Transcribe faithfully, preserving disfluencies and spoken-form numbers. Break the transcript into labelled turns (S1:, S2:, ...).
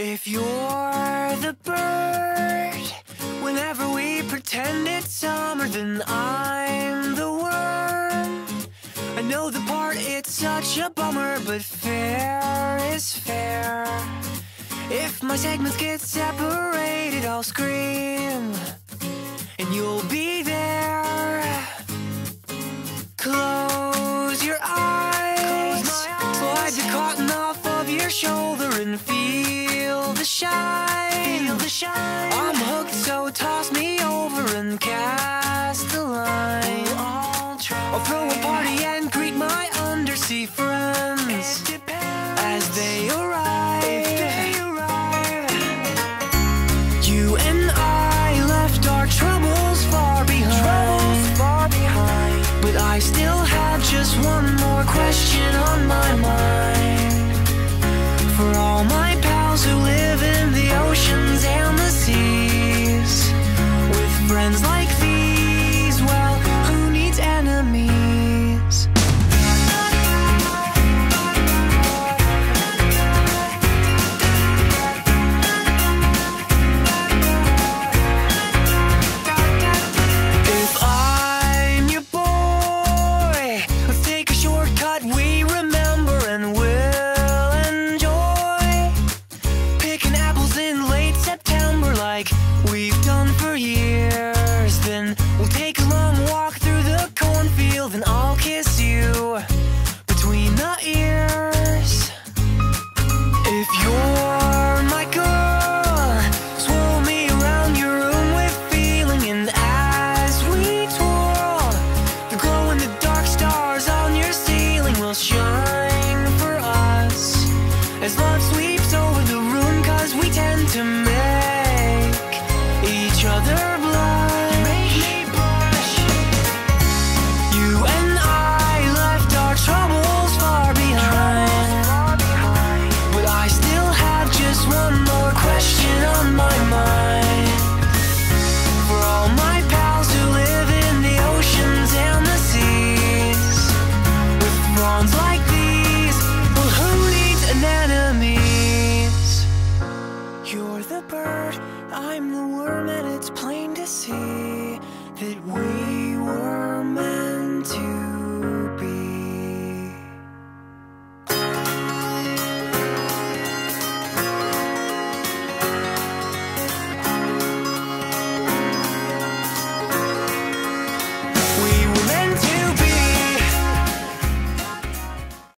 S1: If you're the bird, whenever we pretend it's summer, then I'm the worm. I know the part, it's such a bummer, but fair is fair. If my segments get separated, I'll scream, and you'll be there. Close your eyes, slide the cotton off of your shoulder and feel the shine. Feel the shine. I'm hooked, so toss me over and cast the line. I'll, I'll throw a party and greet my undersea friends as they arrive. They arrive. You and I left our troubles far behind. Troubles far behind. But I still have just one more question on my mind. For all my pals who live in the oceans and the seas, with friends like these, well, who needs enemies? If I'm your boy, let's take a shortcut we remember and will enjoy. Picking apples in late September like we've done for years. Then we'll take a long walk through the cornfield and I'll kiss you between the ears. If you're my girl, swirl me around your room with feeling, and as we twirl, the glow-in-the-dark stars on your ceiling will shine for us as love sweeps over the room, 'cause we tend to make each other blue.